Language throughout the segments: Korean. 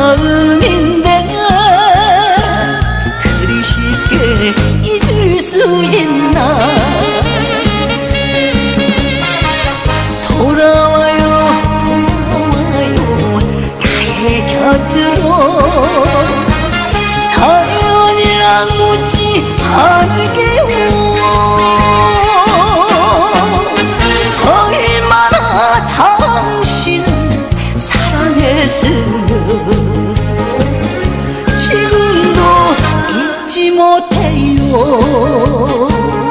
마음인데 그리 쉽게 잊을 수 있나. 돌아와요 돌아와요 나의 곁으로. 사연이랑 묻지 않을게요. 얼마나 당신은 사랑했으면 지금도 잊지 못해요.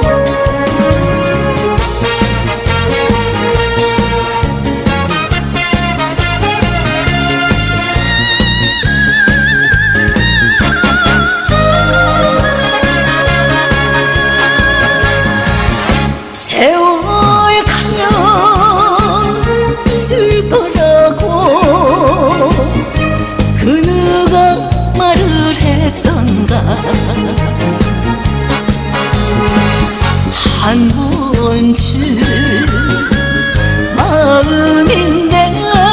세월 가면 잊을 거라고 그 누가 말을 했던가. 한 번쯤 마음인데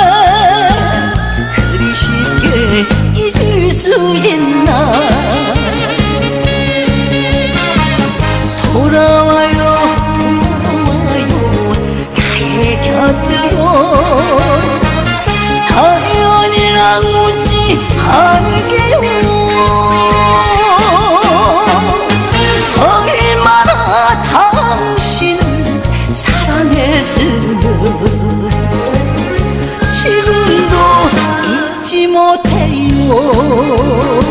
그리 쉽게 잊을 수 있나. 돌아와요 나의 곁으로. 사연이랑 묻지 않을게요. 얼마나 당신은 사랑했으면 지금도 잊지 못해요.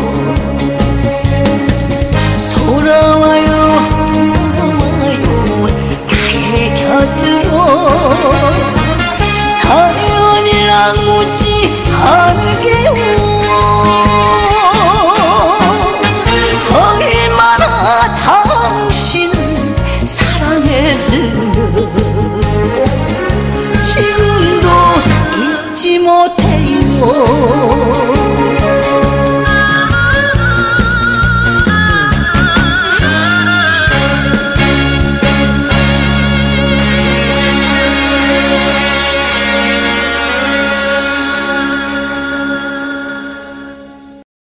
돌아와요 돌아와요 나의 곁으로. 사연이랑 묻지 않을게요. 얼마나 당신은 사랑했으면 지금도 잊지 못해요.